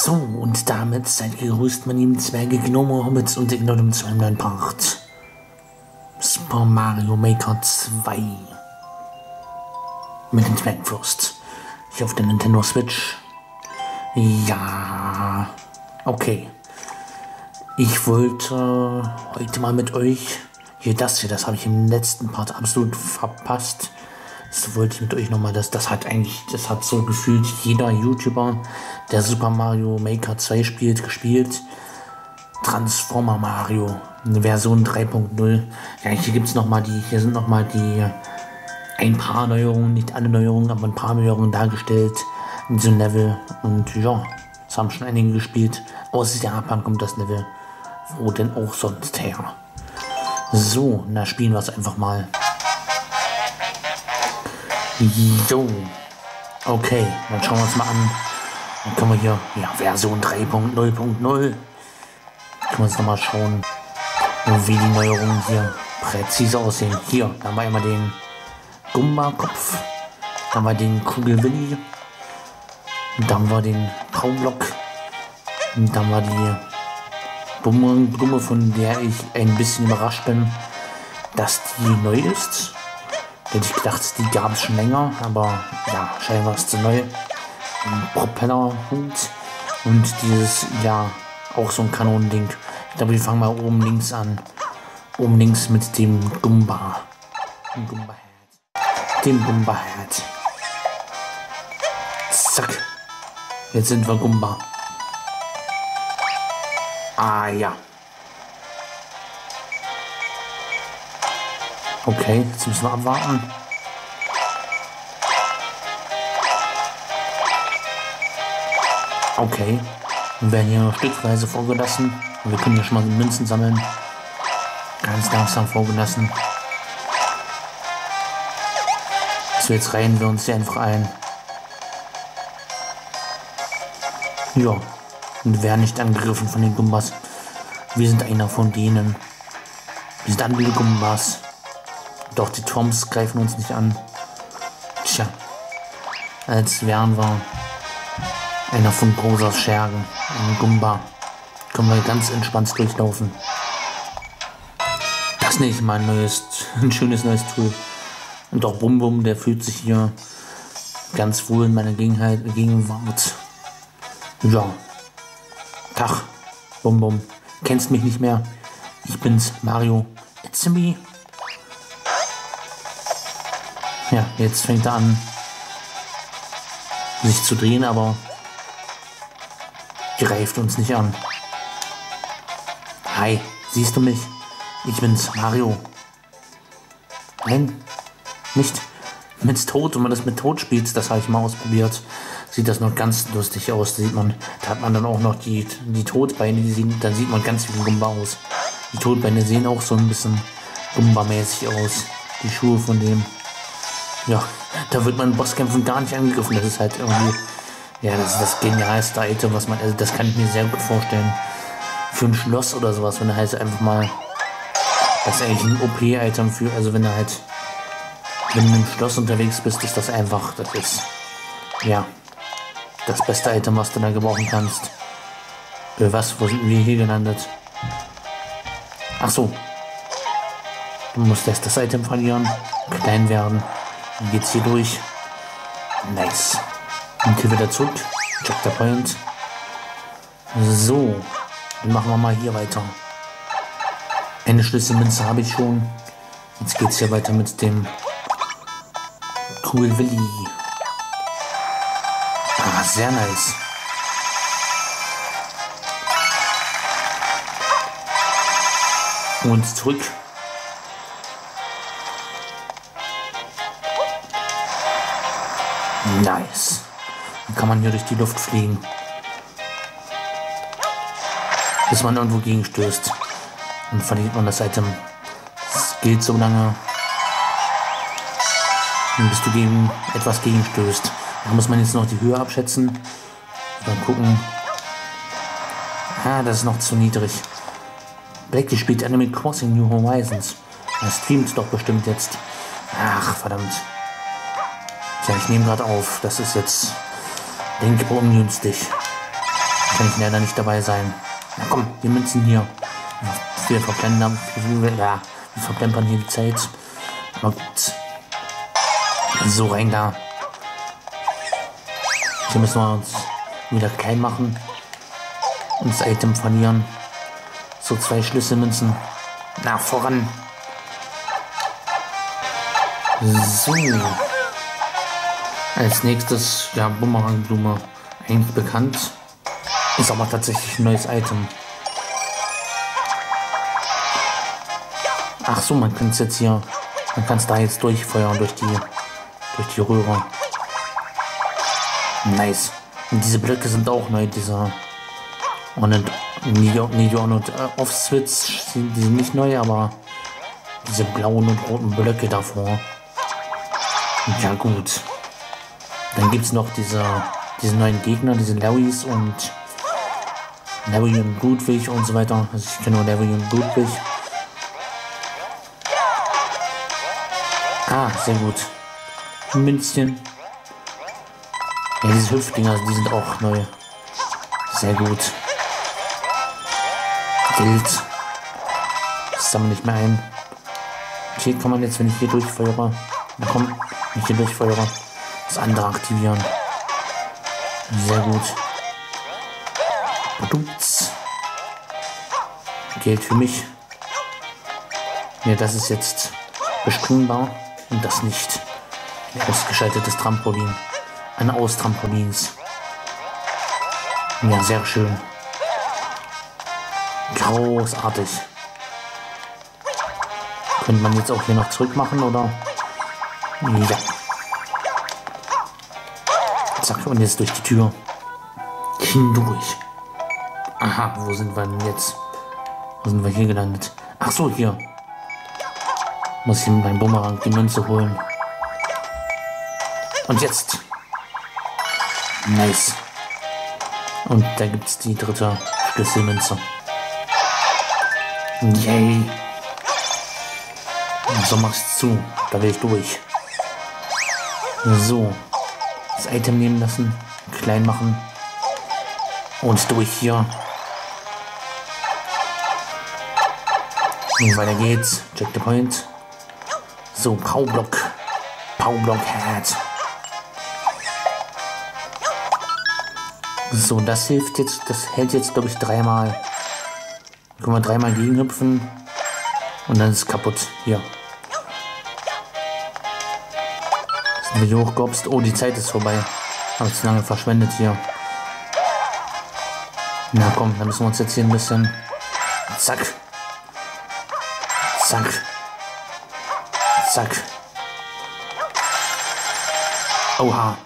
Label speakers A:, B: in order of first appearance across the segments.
A: So, und damit seid ihr gegrüßt, meine lieben Zwerge, Gnome, Hobbits und Ignotum zu einem neuen Part. Super Mario Maker 2. Mit dem Zwergfürst. Hier auf der Nintendo Switch. Ja, okay. Ich wollte heute mal mit euch, das habe ich im letzten Part absolut verpasst. Das wollte ich mit euch nochmal, das hat so gefühlt jeder YouTuber, der Super Mario Maker 2 gespielt. Transformer Mario, Version 3.0. Ja, hier sind nochmal ein paar Neuerungen, nicht alle Neuerungen, aber ein paar Neuerungen dargestellt in diesem Level. Und ja, das haben schon einige gespielt. Aus Japan kommt das Level. Wo denn auch sonst her? So, na spielen wir es einfach mal. So, okay, dann schauen wir uns mal an. Dann können wir hier, ja, Version 3.0.0. Können wir uns nochmal schauen, wie die Neuerungen hier präzise aussehen. Hier, da haben wir einmal den Gumba-Kopf, dann haben wir den Kugelwilli, dann haben wir den Paublock, und dann haben wir die Bumme, von der ich ein bisschen überrascht bin, dass die neu ist. Hätte ich gedacht, die gab es schon länger, aber ja, scheinbar ist sie neu. Ein Propellerhut und dieses, ja, auch so ein Kanonending. Ich glaube, wir fangen mal oben links an. Oben links mit dem Gumba. Dem Gumba-Head. Zack. Jetzt sind wir Gumba. Ah ja. Okay, jetzt müssen wir abwarten. Okay, wir werden hier noch stückweise vorgelassen. Wir können hier schon mal Münzen sammeln. Ganz langsam vorgelassen. So, jetzt reihen wir uns hier einfach ein. Ja, und wir werden nicht angegriffen von den Gumbas. Wir sind einer von denen. Wir sind andere Gumbas. Doch die Toms greifen uns nicht an. Tja, als wären wir einer von Brosers Schergen, ein Gumba. Können wir ganz entspannt durchlaufen. Das nenne ich mal ein schönes neues Tool. Und auch Bum Bum, der fühlt sich hier ganz wohl in meiner Gegenwart. Ja. Tag, Bum Bum. Kennst mich nicht mehr? Ich bin's, Mario. It's me. Ja, jetzt fängt er an, sich zu drehen, aber greift uns nicht an. Hi, siehst du mich? Ich bin's, Mario. Nein, nicht. Mit Tod, wenn man das mit Tod spielt, das habe ich mal ausprobiert, sieht das noch ganz lustig aus. Da hat man dann auch noch die Todbeine, dann sieht man ganz wie ein Gumba aus. Die Todbeine sehen auch so ein bisschen Gumba-mäßig aus. Die Schuhe von dem. Ja, da wird man in Bosskämpfen gar nicht angegriffen. Das ist halt irgendwie, ja, das ist das genialste Item, was man, also das kann ich mir sehr gut vorstellen. Für ein Schloss oder sowas, wenn er halt einfach mal, das ist eigentlich ein OP-Item für, also wenn du im Schloss unterwegs bist, ist das einfach, das ist, ja, das beste Item, was du da gebrauchen kannst. Wo sind wir hier gelandet? Ach so. Du musst erst das Item verlieren, klein werden. Dann geht's hier durch. Nice. Und hier wieder zurück. Check the point. So. Dann machen wir mal hier weiter. Eine Schlüsselmünze habe ich schon. Jetzt geht's hier weiter mit dem Kugelwilli. Ah, sehr nice. Und zurück. Nice. Dann kann man hier durch die Luft fliegen. Bis man irgendwo gegenstößt. Dann verliert man das Item. Das gilt so lange, bis du gegen etwas gegenstößt. Da muss man jetzt noch die Höhe abschätzen. Dann gucken. Ah, das ist noch zu niedrig. Blackie spielt Animal Crossing New Horizons. Er streamt doch bestimmt jetzt. Ach, verdammt. Tja, ich nehme gerade auf. Das ist jetzt denkbar ungünstig. Kann ich leider nicht dabei sein. Na komm, die Münzen hier. Wir verplempern, ja, wir verplempern hier die Zeit. Aber gut. So, rein da. Hier müssen wir uns wieder klein machen. Und das Item verlieren. So, 2 Schlüsselmünzen. Na, voran. So. Als nächstes, ja, Bumerangblume. Eigentlich bekannt. Ist aber tatsächlich ein neues Item. Ach so, man kann es jetzt hier, man kann es da jetzt durchfeuern durch die Röhre. Nice. Und diese Blöcke sind auch neu, dieser Neon und Off-Switch, die sind nicht neu, aber diese blauen und roten Blöcke davor. Ja gut. Dann gibt es noch diese neuen Gegner, diese Larrys und Larry und Ludwig und so weiter. Also ich kenne nur Larry und Ludwig. Ah, sehr gut. Münzchen. Ja, diese Hüpfdinger, die sind auch neu. Sehr gut. Geld. Das sammle ich mir ein. Hier kann man jetzt, wenn ich hier durchfeuere, na komm, wenn ich hier durchfeuere, das andere aktivieren. Sehr gut. Badumts. Geld für mich. Ja, das ist jetzt bespringbar und das nicht. Ein ausgeschaltetes Trampolin. Ein Aus Trampolins. Ja, sehr schön. Großartig. Könnte man jetzt auch hier noch zurück machen, oder? Ja. Zack, und jetzt durch die Tür. Hindurch. Aha, wo sind wir denn jetzt? Wo sind wir hier gelandet? Ach so, hier. Muss ich mit meinem Bumerang die Münze holen. Und jetzt. Nice. Und da gibt es die dritte Schlüsselmünze. Yay. So, mach's zu. Da will ich durch. So. Das Item nehmen lassen. Klein machen. Und durch hier. Und weiter geht's. Check the point. So, Powerblock. Powerblock Head. So, das hilft jetzt. Das hält jetzt, glaube ich, 3-mal. Können wir 3-mal gegenhüpfen. Und dann ist es kaputt. Hier. Sind wir hier hochgehopst. Oh, die Zeit ist vorbei. Habe ich zu lange verschwendet hier. Na komm, dann müssen wir uns jetzt hier ein bisschen. Zack. Zack. Zack. Oha.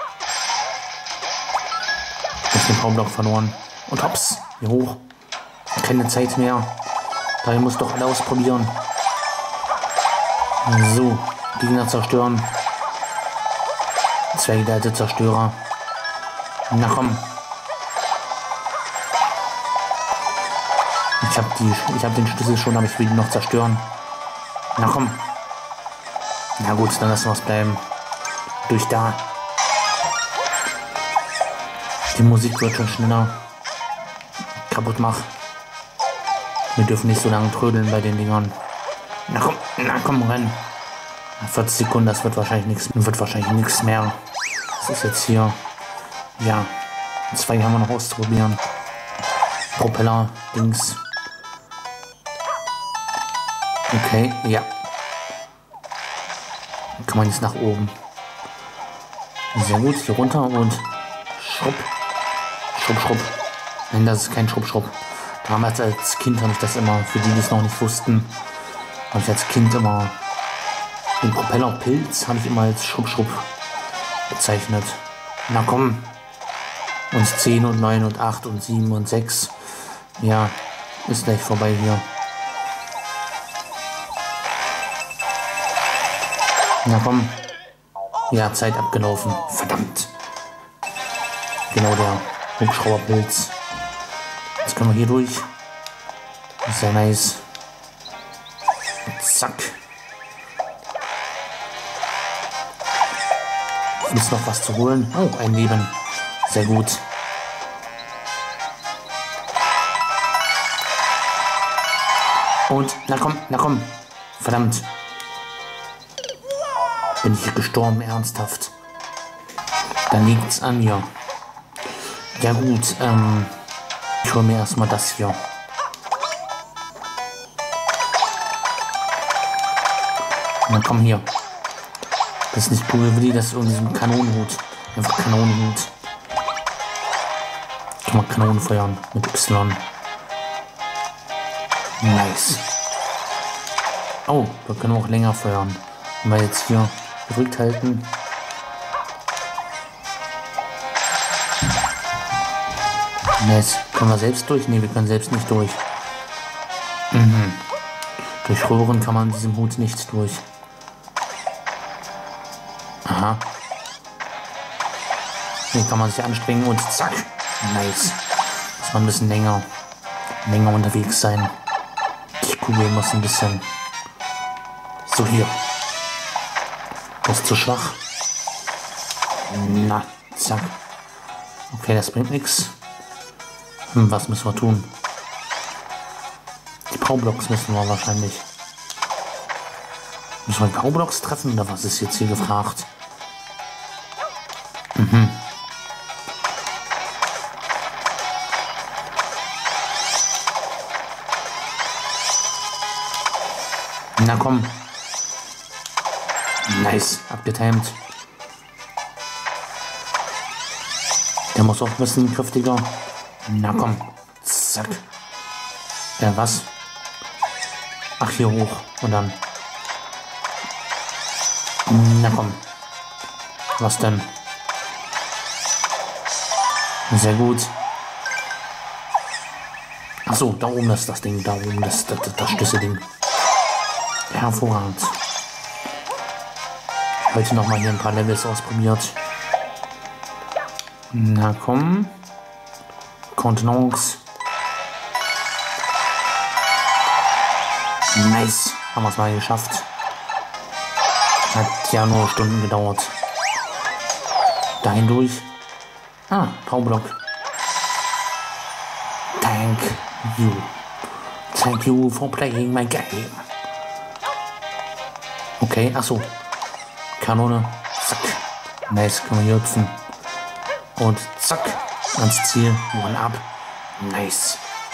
A: Ich habe den Powerblock verloren. Und hops. Hier hoch. Keine Zeit mehr. Daher muss doch alle ausprobieren. So. Gegner zerstören. 2 geleitet Zerstörer. Na komm. Ich hab den Schlüssel schon, aber ich will ihn noch zerstören. Na komm. Na gut, dann lassen wir es bleiben. Durch da. Die Musik wird schon schneller. Kaputt mach. Wir dürfen nicht so lange trödeln bei den Dingern. Na komm, renn. 40 Sekunden, das wird wahrscheinlich nichts mehr. Das ist jetzt hier. Ja. 2 haben wir noch auszuprobieren. Propeller, Dings. Okay, ja. Dann kann man jetzt nach oben. Sehr gut, hier runter und schrupp. Schrupp, schrupp. Nein, das ist kein Schrupp, schrupp. Damals als Kind habe ich das immer, für die, die es noch nicht wussten, habe ich als Kind immer den Propellerpilz habe ich immer als Schrupp, schrupp bezeichnet. Na komm. Und 10 und 9 und 8 und 7 und 6. Ja, ist gleich vorbei hier. Na komm. Ja, Zeit abgelaufen. Verdammt. Genau der Hubschrauberpilz. Jetzt können wir hier durch. Sehr nice. Zack. Ist noch was zu holen? Oh, ein Leben. Sehr gut. Und, na komm. Verdammt. Bin ich gestorben, ernsthaft? Dann liegt's an mir. Ja gut, ich hole mir erstmal das hier. Na komm hier. Das ist nicht Pulveri, das ist irgendwie so ein Kanonenhut. Einfach Kanonenhut. Kann man Kanonen feuern mit Y. Nice. Oh, wir können auch länger feuern. Wenn wir jetzt hier gedrückt halten. Nice. Können wir selbst durch? Ne, wir können selbst nicht durch. Durch Röhren kann man diesem Hut nicht durch. Aha. Hier kann man sich anstrengen und zack. Nice. Muss man ein bisschen länger unterwegs sein. Die Kugel muss ein bisschen. So, hier. Das ist zu schwach. Na, zack. Okay, das bringt nichts. Was müssen wir tun? Die Powerblocks müssen wir wahrscheinlich. Müssen wir Powerblocks treffen oder was ist jetzt hier gefragt? Na komm. Nice, abgetimt. Der muss auch ein bisschen kräftiger. Na komm. Zack. Ja, was? Ach, hier hoch. Und dann. Na komm. Was denn? Sehr gut. Ach so, da oben ist das Ding. Da oben das Schlüsselding. Hervorragend. Heute noch mal hier ein paar Levels ausprobiert. Na komm. Kontenance. Nice. Haben wir es mal geschafft. Hat ja nur Stunden gedauert. Dahin durch. Ah, Powerblock. Thank you. Thank you for playing my game. Okay, achso. Kanone. Zack. Nice, können wir hier hüpfen. Und zack. Ans Ziel. One up. Nice.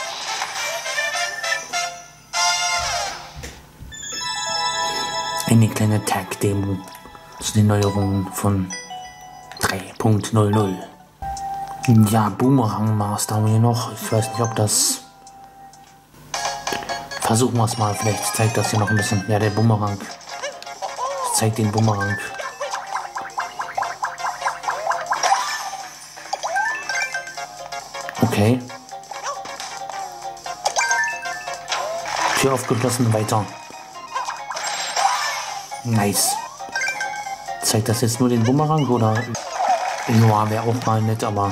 A: Eine kleine Tag-Demo zu den Neuerungen von 3.00. Ja, Boomerang Master haben wir hier noch. Ich weiß nicht, ob das. Versuchen wir es mal. Vielleicht zeigt das hier noch ein bisschen. Ja, der Boomerang. Das zeigt den Boomerang. Okay. Tür aufgeschlossen, weiter. Nice. Zeigt das jetzt nur den Boomerang oder? Ja, wäre auch mal nett, aber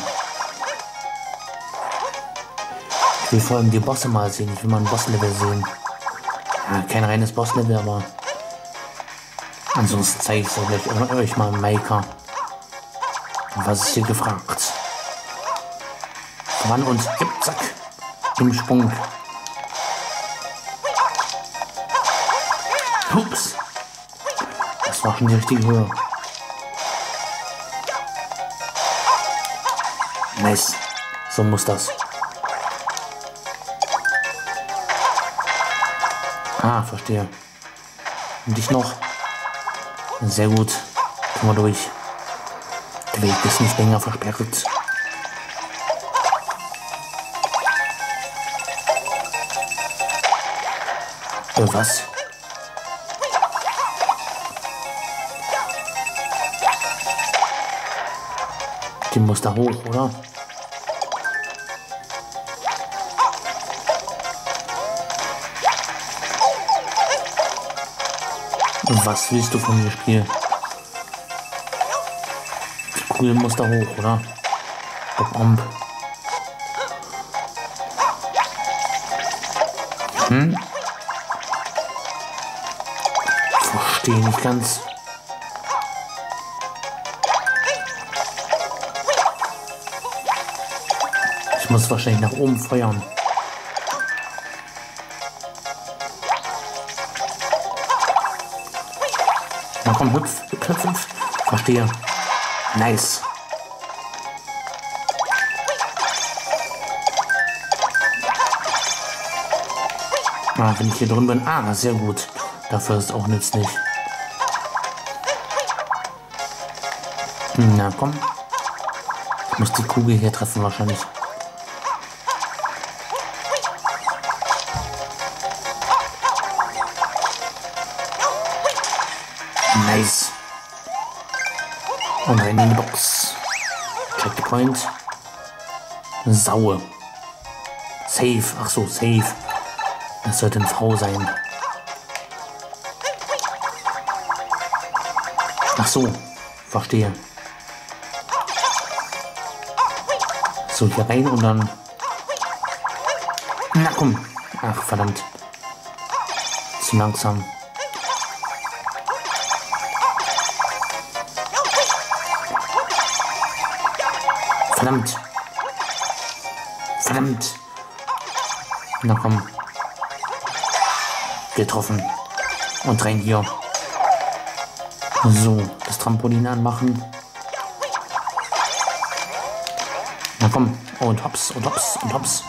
A: ich will vor allem die Bosse mal sehen. Ich will mal ein Bosslevel sehen. Ja, kein reines Bosslevel, aber ansonsten zeige ich euch mal Maker. Was ist hier gefragt? Voran und zack. Im Sprung. Ups. Das war schon die richtige Höhe. Nice. So muss das. Ah, verstehe. Und dich noch. Sehr gut. Kommen wir durch. Der Weg ist nicht länger versperrt. Was? Die muss da hoch, oder? Was willst du von mir, Spiel? Die Kugel muss da hoch, oder? Verstehe nicht ganz. Ich muss wahrscheinlich nach oben feuern. komm, hüpf, hüpf, hüpf, hüpf. Verstehe. Nice. Ah, wenn ich hier drin bin. Ah, sehr gut. Dafür ist es auch nützlich. Na komm. Ich muss die Kugel hier treffen wahrscheinlich. Nice. Und rein in die Box. Checkpoint. Saue. Safe. Ach so, safe. Das sollte ein V sein. Ach so, verstehe. So, hier rein und dann... Na komm. Ach, verdammt. Zu langsam. Verdammt. Verdammt. Na komm. Getroffen. Und rein hier. So, das Trampolin anmachen. Na komm. Und hops, und hops, und hops.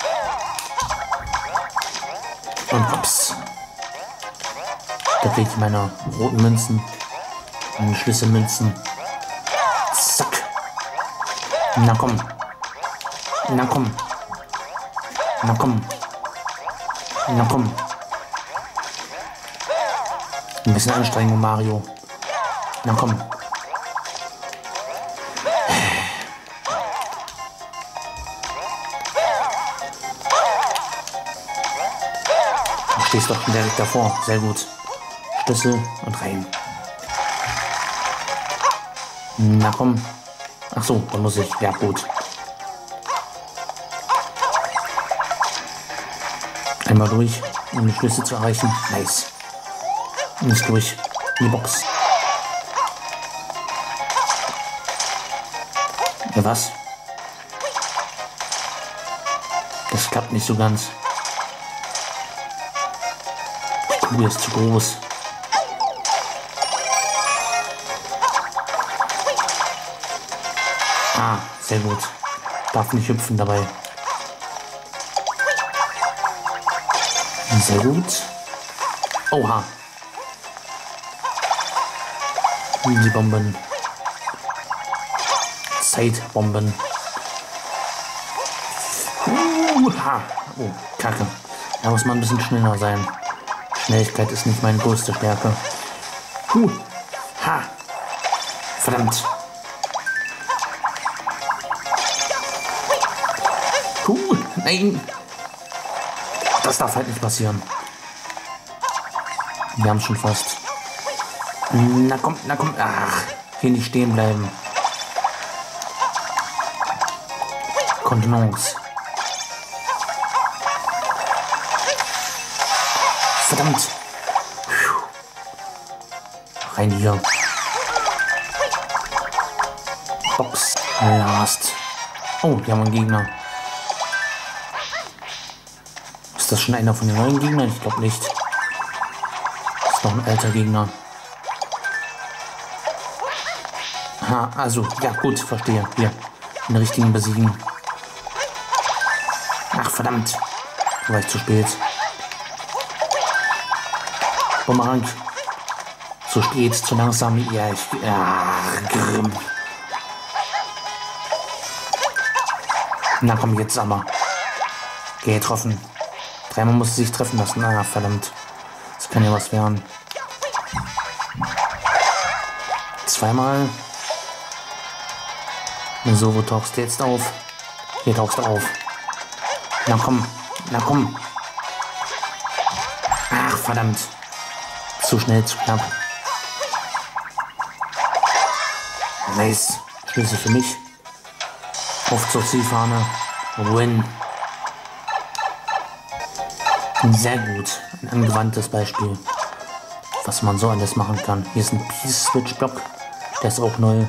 A: Und hops. Da kriege ich meine roten Münzen. Meine Schlüsselmünzen. Zack. Na komm. Na komm. Na komm. Na komm. Ein bisschen Anstrengung, Mario. Na komm. Du stehst doch direkt davor. Sehr gut. Schlüssel und rein. Na komm. Ach so, da muss ich. Ja, gut. Einmal durch, um die Schlüssel zu erreichen. Nice. Nicht durch. In die Box. Ja, was? Das klappt nicht so ganz. Die Kugel ist zu groß. Ah, sehr gut. Darf nicht hüpfen dabei. Sehr gut. Oha. Die Bomben. Zeitbomben. Ha. Oh, Kacke. Da muss man ein bisschen schneller sein. Schnelligkeit ist nicht meine größte Stärke. Ha. Verdammt. Nein. Das darf halt nicht passieren. Wir haben es schon fast. Na komm, na komm. Ach, hier nicht stehen bleiben. Kontenance. Verdammt. Rein hier. Box. Last. Oh, wir haben einen Gegner. Ist das schon einer von den neuen Gegnern? Ich glaube nicht. Das ist noch ein alter Gegner. Ha, also, ja gut, verstehe. Hier, den richtigen besiegen. Ach, verdammt. Da war ich zu spät. Bumerang. Zu spät, zu langsam. Ja, grimm. Na komm, jetzt aber. Getroffen. Dreimal musste sich treffen lassen. Ah, verdammt. Das kann ja was werden. Zweimal. So, wo tauchst du jetzt auf? Hier tauchst du auf. Na komm, na komm. Ach, verdammt. Zu schnell, zu knapp. Nice. Schlüssel für mich. Auf zur Zielfahne. Win. Sehr gut. Ein angewandtes Beispiel. Was man so alles machen kann. Hier ist ein Peace-Switch-Block. Der ist auch neu.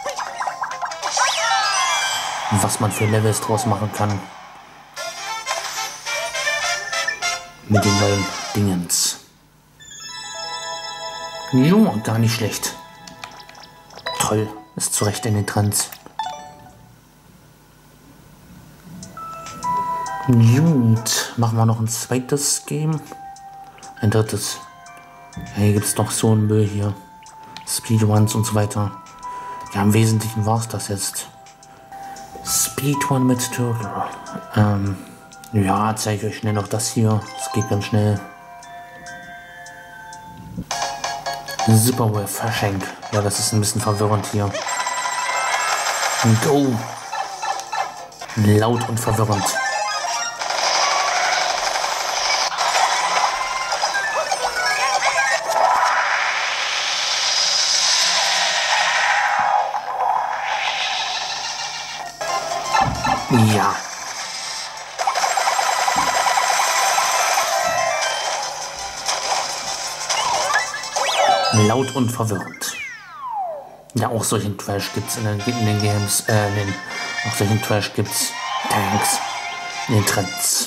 A: Was man für Levels draus machen kann. Mit den neuen Dingens. Jo, gar nicht schlecht. Toll, ist zu Recht in den Trends. Gut, machen wir noch ein zweites Game. Ein drittes. Hier gibt es noch so einen Müll hier. Speedruns und so weiter. Ja, im Wesentlichen war es das jetzt. Speedrun mit Turtle. Ja, zeige ich euch schnell noch das hier. Es geht ganz schnell. Super Verschenk. Ja, das ist ein bisschen verwirrend hier. Go! Laut und verwirrend. Ja. Laut und verwirrend. Ja, auch solchen Trash gibt's in den Games, auch solchen Trash gibt's Tanks in den Trends.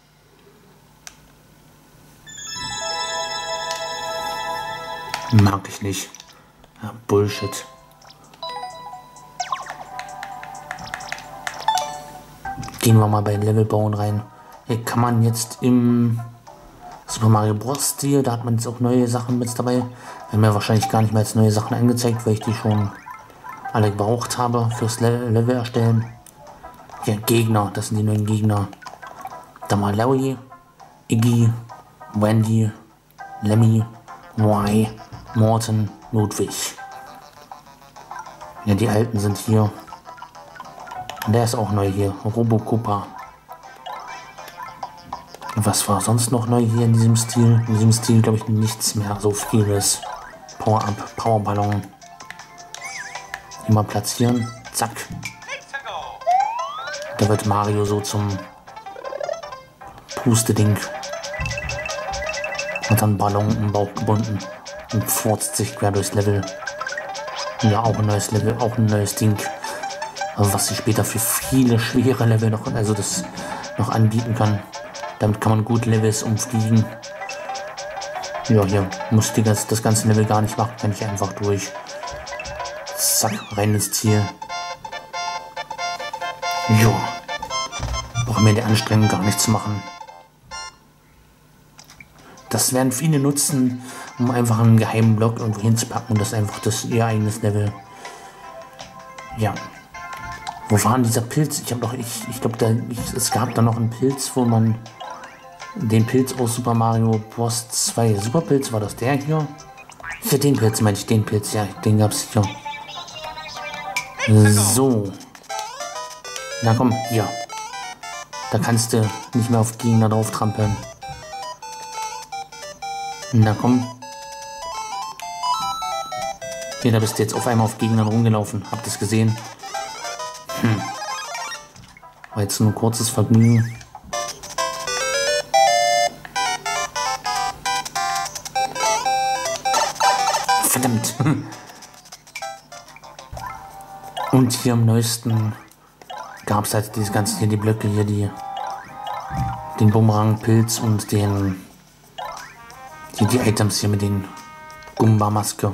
A: Mag ich nicht. Ja, Bullshit. Gehen wir mal bei Level bauen rein. Hier kann man jetzt im Super Mario Bros. Stil, da hat man jetzt auch neue Sachen mit dabei. Werden mir wahrscheinlich gar nicht mehr als neue Sachen angezeigt, weil ich die schon alle gebraucht habe fürs Level erstellen. Ja, Gegner, das sind die neuen Gegner. Da mal Larry, Iggy, Wendy, Lemmy, Y, Morton, Ludwig. Ja, die alten sind hier. Und der ist auch neu hier, Robocooper. Und was war sonst noch neu hier in diesem Stil? In diesem Stil glaube ich nichts mehr, so vieles. Power-Up, Powerballon. Hier mal platzieren, zack. Da wird Mario so zum Puste-Ding. Hat dann Ballon im Bauch gebunden und furzt sich quer durchs Level. Ja, auch ein neues Level, auch ein neues Ding. Also was sie später für viele schwere Level noch, also das noch anbieten kann. Damit kann man gut Levels umfliegen. Ja, hier muss das ganze Level gar nicht machen, kann ich einfach durch. Zack, rein ins Ziel. Ja, brauchen wir die Anstrengung gar nicht zu machen. Das werden viele nutzen, um einfach einen geheimen Block irgendwo hinzupacken und das ist einfach ihr eigenes Level. Ja. Wo war denn dieser Pilz? Ich glaube, es gab da noch einen Pilz, wo man den Pilz aus Super Mario Bros. 2. Superpilz, war das der hier? Für den Pilz meinte ich, den Pilz, ja, den gab es hier. So. Na komm, hier. Da kannst du nicht mehr auf Gegner drauf trampeln. Na komm. Hier, da bist du jetzt auf einmal auf Gegnern rumgelaufen. Habt ihr es gesehen? War jetzt nur ein kurzes Vergnügen. Verdammt. Und hier am neuesten gab es halt dieses ganze hier, die Blöcke hier, den Bumerang, Pilz und die Items hier mit den Gumba-Maske.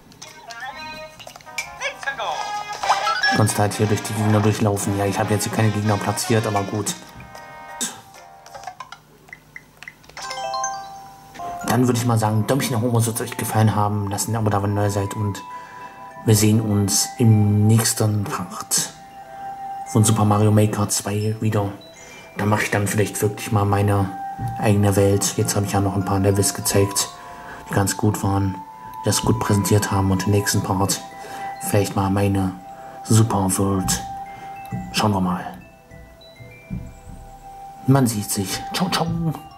A: Kannst halt hier durch die Gegner durchlaufen. Ja, ich habe jetzt hier keine Gegner platziert, aber gut. Dann würde ich mal sagen, Däumchen nach oben, sollte es euch gefallen haben. Lasst ein Abo da, wenn ihr neu seid. Und wir sehen uns im nächsten Part von Super Mario Maker 2 wieder. Da mache ich dann vielleicht wirklich mal meine eigene Welt. Jetzt habe ich ja noch ein paar Levels gezeigt, die ganz gut waren, die das gut präsentiert haben. Und im nächsten Part vielleicht mal meine Super World. Schauen wir mal. Man sieht sich. Ciao, ciao.